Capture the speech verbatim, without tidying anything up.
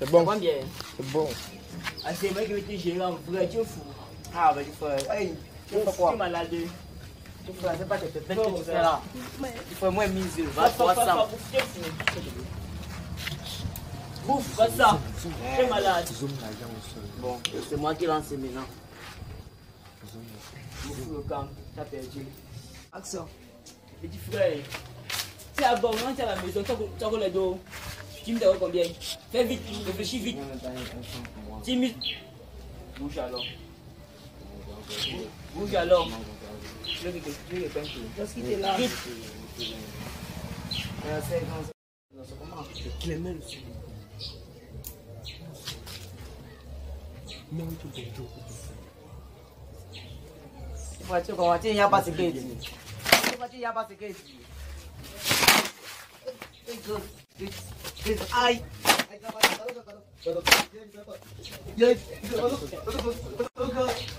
C'est bon. Combien? C'est bon. Ah, c'est vrai que tu es gérant, frère, tu es fou. Ah, ben, frère. Hey, tu fais quoi? Tu es malade. Tu fais, c'est pas que tu fais que tu fais là. Tu fais moins mise. Va, Va, va, ça. Bouffe, pas ça. Tu es malade. Bon, c'est moi qui lance maintenant. Bouffe le camp, tu as perdu. Action. Petit frère, tu es à bon, tu es à la maison, tu as les dos. Tu me dis combien? Fais vite, réfléchis vite. dix minutes. Bouge alors. Bouge alors. Je vais quelqu'un. Qu'est-ce qui t'est là? Vite. C'est comment? Clément. Non, tu es bon. Tu vois, tu n'as pas ce que tu dis. Tu n'as pas ce que tu dis. Aïe! Aïe!